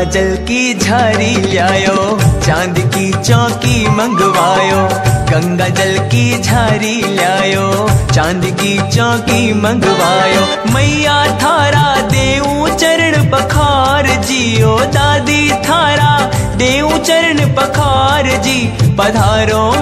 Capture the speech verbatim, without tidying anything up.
जल की झारी लायो, चांद की चौकी मंगवायो। गंगा जल की झारी लायो, चांद की चौकी मंगवायो। मैया थारा देऊ चरण पखार जियो, दादी थारा देऊ चरण पखार जी। पधारो